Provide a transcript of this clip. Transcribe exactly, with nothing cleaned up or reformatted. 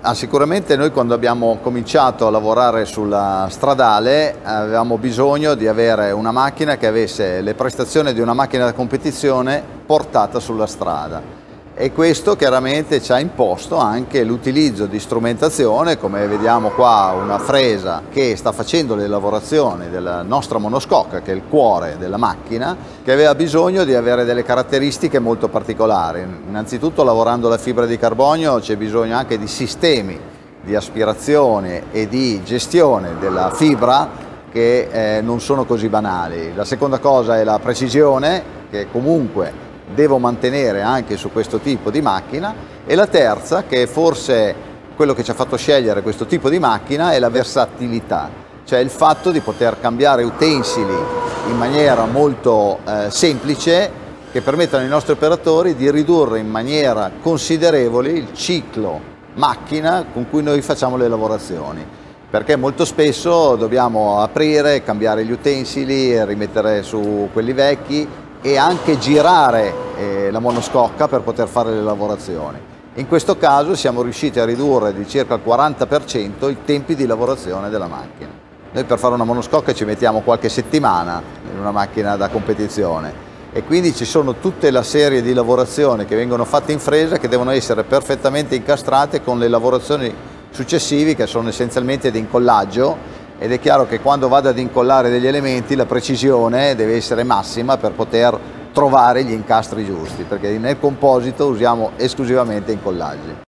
Ah, sicuramente noi quando abbiamo cominciato a lavorare sulla stradale avevamo bisogno di avere una macchina che avesse le prestazioni di una macchina da competizione portata sulla strada, e questo chiaramente ci ha imposto anche l'utilizzo di strumentazione, come vediamo qua una fresa che sta facendo le lavorazioni della nostra monoscocca, che è il cuore della macchina, che aveva bisogno di avere delle caratteristiche molto particolari. Innanzitutto, lavorando la fibra di carbonio c'è bisogno anche di sistemi di aspirazione e di gestione della fibra che eh, non sono così banali. La seconda cosa è la precisione, che comunque devo mantenere anche su questo tipo di macchina, e la terza, che è forse quello che ci ha fatto scegliere questo tipo di macchina, è la versatilità, cioè il fatto di poter cambiare utensili in maniera molto eh, semplice, che permettono ai nostri operatori di ridurre in maniera considerevole il ciclo macchina con cui noi facciamo le lavorazioni, perché molto spesso dobbiamo aprire, cambiare gli utensili, rimettere su quelli vecchi e anche girare eh, la monoscocca per poter fare le lavorazioni. In questo caso siamo riusciti a ridurre di circa il quaranta per cento i tempi di lavorazione della macchina. Noi per fare una monoscocca ci mettiamo qualche settimana in una macchina da competizione, e quindi ci sono tutta la serie di lavorazioni che vengono fatte in fresa, che devono essere perfettamente incastrate con le lavorazioni successive, che sono essenzialmente di incollaggio. Ed è chiaro che quando vado ad incollare degli elementi la precisione deve essere massima per poter trovare gli incastri giusti, perché nel composito usiamo esclusivamente incollaggi.